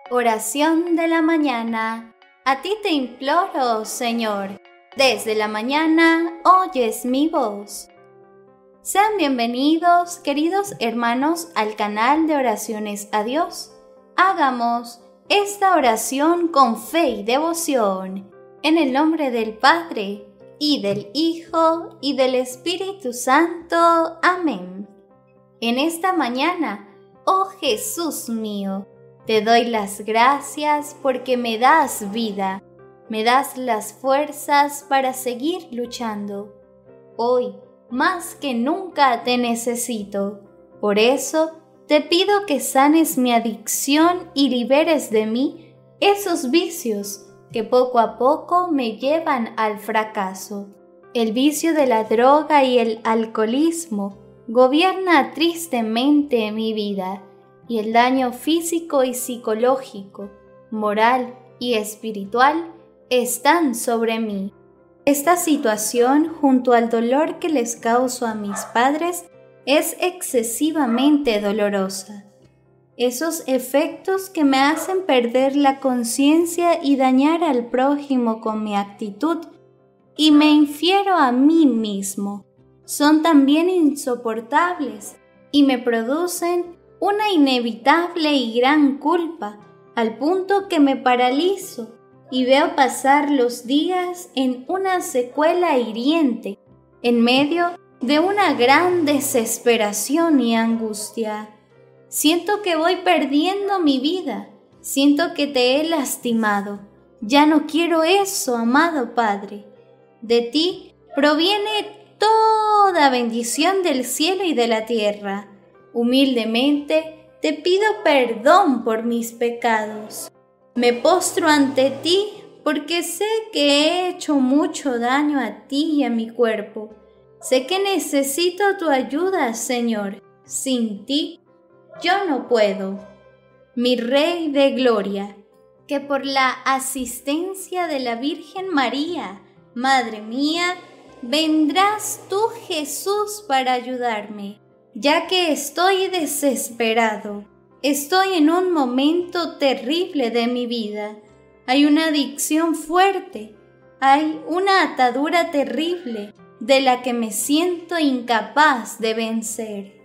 Oración de la mañana. A ti te imploro, Señor, desde la mañana oyes mi voz. Sean bienvenidos, queridos hermanos, al canal de Oraciones a Dios. Hagamos esta oración con fe y devoción, en el nombre del Padre, y del Hijo, y del Espíritu Santo. Amén. En esta mañana, oh Jesús mío, te doy las gracias porque me das vida, me das las fuerzas para seguir luchando. Hoy, más que nunca te necesito. Por eso, te pido que sanes mi adicción y liberes de mí esos vicios que poco a poco me llevan al fracaso. El vicio de la droga y el alcoholismo gobierna tristemente mi vida, y el daño físico y psicológico, moral y espiritual están sobre mí. Esta situación, junto al dolor que les causo a mis padres, es excesivamente dolorosa. Esos efectos que me hacen perder la conciencia y dañar al prójimo con mi actitud, y me infiero a mí mismo, son también insoportables y me producen una inevitable y gran culpa, al punto que me paralizo y veo pasar los días en una secuela hiriente, en medio de una gran desesperación y angustia. Siento que voy perdiendo mi vida, siento que te he lastimado. Ya no quiero eso, amado Padre. De ti proviene toda bendición del cielo y de la tierra. Humildemente te pido perdón por mis pecados. Me postro ante ti porque sé que he hecho mucho daño a ti y a mi cuerpo. Sé que necesito tu ayuda, Señor. Sin ti, yo no puedo. Mi Rey de Gloria, que por la asistencia de la Virgen María, Madre mía, vendrás tú, Jesús, para ayudarme. Ya que estoy desesperado, estoy en un momento terrible de mi vida. Hay una adicción fuerte, hay una atadura terrible de la que me siento incapaz de vencer.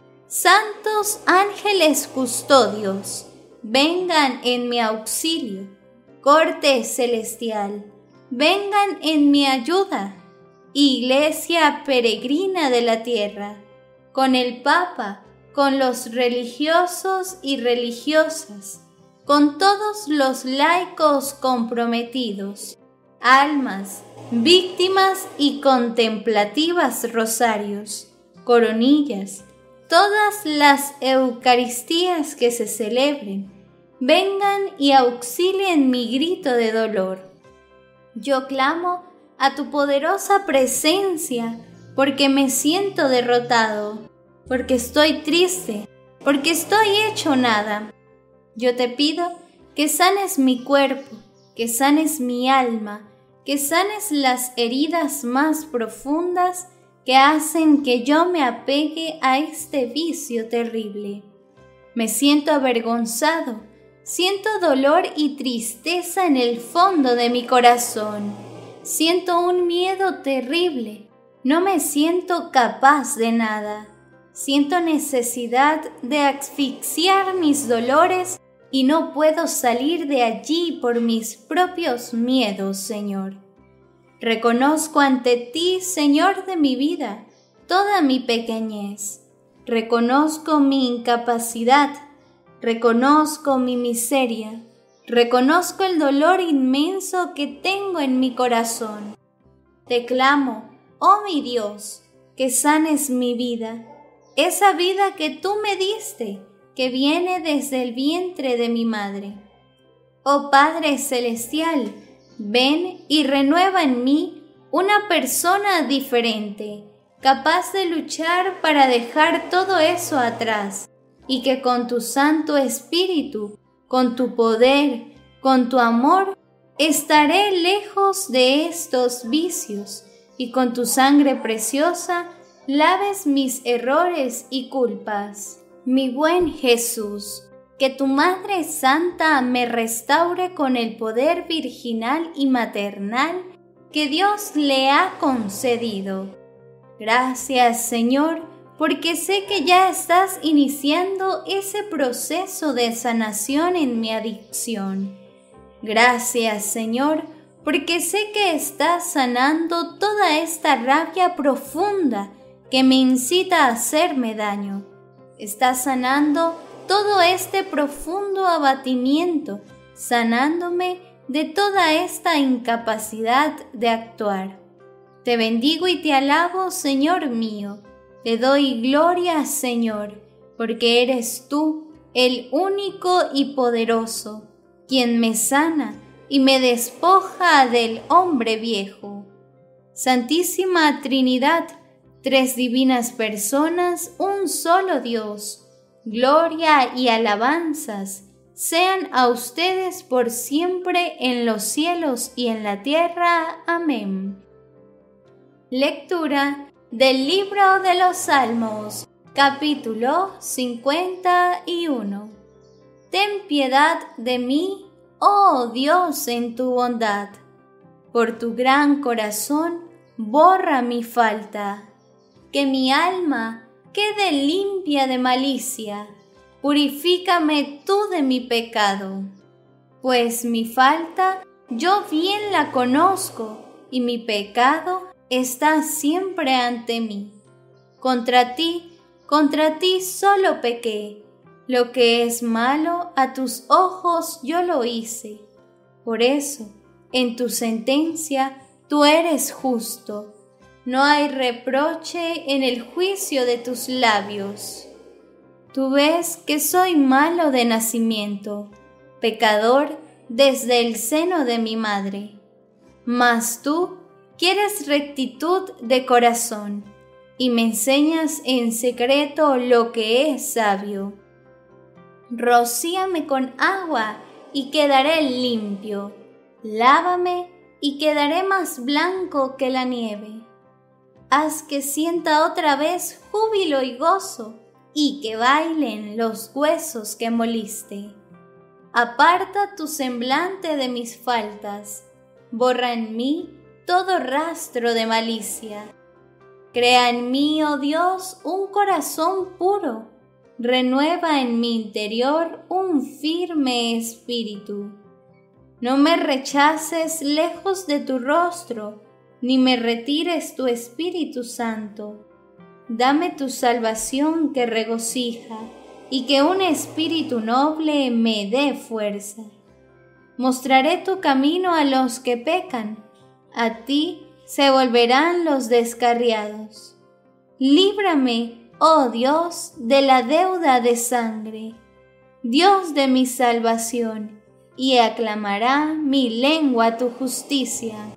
Santos ángeles custodios, vengan en mi auxilio. Corte celestial, vengan en mi ayuda. Iglesia peregrina de la tierra, con el Papa, con los religiosos y religiosas, con todos los laicos comprometidos, almas, víctimas y contemplativas rosarios, coronillas, todas las Eucaristías que se celebren, vengan y auxilien mi grito de dolor. Yo clamo a tu poderosa presencia, porque me siento derrotado, porque estoy triste, porque estoy hecho nada. Yo te pido que sanes mi cuerpo, que sanes mi alma, que sanes las heridas más profundas que hacen que yo me apegue a este vicio terrible. Me siento avergonzado, siento dolor y tristeza en el fondo de mi corazón. Siento un miedo terrible. No me siento capaz de nada. Siento necesidad de asfixiar mis dolores y no puedo salir de allí por mis propios miedos, Señor. Reconozco ante ti, Señor de mi vida, toda mi pequeñez. Reconozco mi incapacidad, reconozco mi miseria, reconozco el dolor inmenso que tengo en mi corazón. Te clamo, oh mi Dios, que sanes mi vida, esa vida que tú me diste, que viene desde el vientre de mi madre. Oh Padre Celestial, ven y renueva en mí una persona diferente, capaz de luchar para dejar todo eso atrás, y que con tu Santo Espíritu, con tu poder, con tu amor, estaré lejos de estos vicios, y con tu sangre preciosa laves mis errores y culpas. Mi buen Jesús, que tu Madre Santa me restaure con el poder virginal y maternal que Dios le ha concedido. Gracias, Señor, porque sé que ya estás iniciando ese proceso de sanación en mi adicción. Gracias, Señor, porque sé que estás sanando toda esta rabia profunda que me incita a hacerme daño. Estás sanando todo este profundo abatimiento, sanándome de toda esta incapacidad de actuar. Te bendigo y te alabo, Señor mío. Te doy gloria, Señor, porque eres tú, el único y poderoso, quien me sana y me despoja del hombre viejo. Santísima Trinidad, tres divinas personas, un solo Dios, gloria y alabanzas sean a ustedes por siempre en los cielos y en la tierra. Amén. Lectura del libro de los Salmos, capítulo 51. Ten piedad de mí, oh Dios, en tu bondad. Por tu gran corazón, borra mi falta. Que mi alma quede limpia de malicia. Purifícame tú de mi pecado. Pues mi falta yo bien la conozco, y mi pecado está siempre ante mí. Contra ti solo pequé. Lo que es malo a tus ojos yo lo hice. Por eso, en tu sentencia tú eres justo. No hay reproche en el juicio de tus labios. Tú ves que soy malo de nacimiento, pecador desde el seno de mi madre. Mas tú quieres rectitud de corazón y me enseñas en secreto lo que es sabio. Rocíame con agua y quedaré limpio. Lávame y quedaré más blanco que la nieve. Haz que sienta otra vez júbilo y gozo, y que bailen los huesos que moliste. Aparta tu semblante de mis faltas, borra en mí todo rastro de malicia. Crea en mí, oh Dios, un corazón puro, renueva en mi interior un firme espíritu. No me rechaces lejos de tu rostro, ni me retires tu Espíritu Santo. Dame tu salvación que regocija, y que un espíritu noble me dé fuerza. Mostraré tu camino a los que pecan, a ti se volverán los descarriados. Líbrame, oh Dios, de la deuda de sangre, Dios de mi salvación, y aclamará mi lengua tu justicia.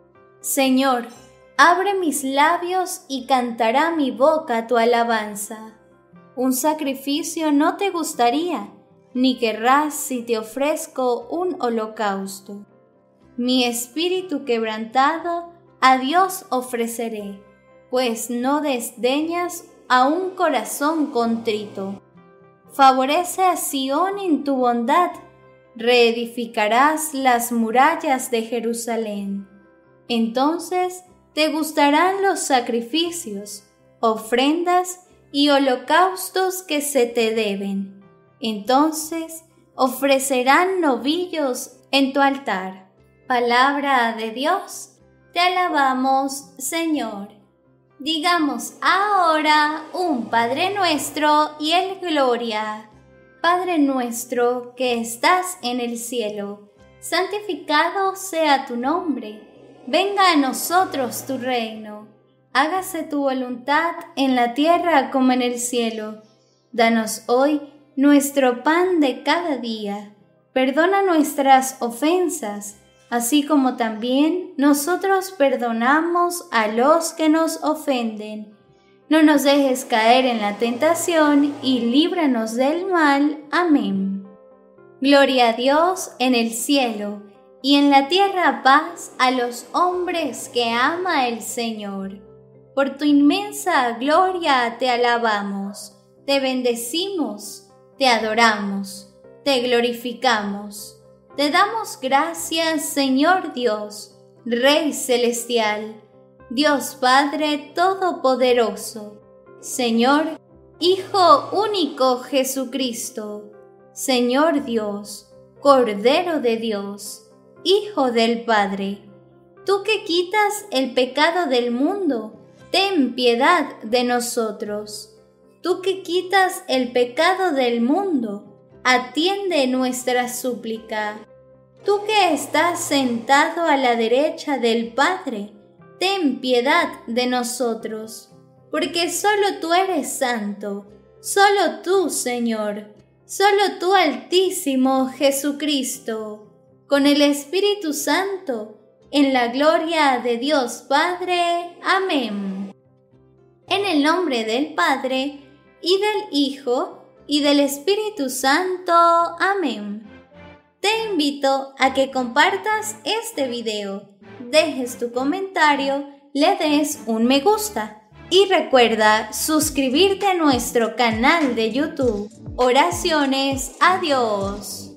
Señor, abre mis labios y cantará mi boca tu alabanza. Un sacrificio no te gustaría, ni querrás si te ofrezco un holocausto. Mi espíritu quebrantado a Dios ofreceré, pues no desdeñas a un corazón contrito. Favorece a Sión en tu bondad, reedificarás las murallas de Jerusalén. Entonces te gustarán los sacrificios, ofrendas y holocaustos que se te deben. Entonces ofrecerán novillos en tu altar. Palabra de Dios, te alabamos, Señor. Digamos ahora un Padre Nuestro y el Gloria. Padre nuestro que estás en el cielo, santificado sea tu nombre. Venga a nosotros tu reino. Hágase tu voluntad en la tierra como en el cielo. Danos hoy nuestro pan de cada día. Perdona nuestras ofensas, así como también nosotros perdonamos a los que nos ofenden. No nos dejes caer en la tentación y líbranos del mal. Amén. Gloria a Dios en el cielo, y en la tierra paz a los hombres que ama el Señor. Por tu inmensa gloria te alabamos, te bendecimos, te adoramos. te glorificamos. Te damos gracias, Señor Dios, Rey Celestial, Dios Padre Todopoderoso, Señor, Hijo único Jesucristo, Señor Dios, Cordero de Dios, Hijo del Padre. Tú que quitas el pecado del mundo, ten piedad de nosotros. Tú que quitas el pecado del mundo, atiende nuestra súplica. Tú que estás sentado a la derecha del Padre, ten piedad de nosotros, porque solo tú eres santo, solo tú, Señor, solo tú, Altísimo Jesucristo, con el Espíritu Santo, en la gloria de Dios Padre. Amén. En el nombre del Padre, y del Hijo, y del Espíritu Santo. Amén. Te invito a que compartas este video, dejes tu comentario, le des un me gusta y recuerda suscribirte a nuestro canal de YouTube. Oraciones a Dios.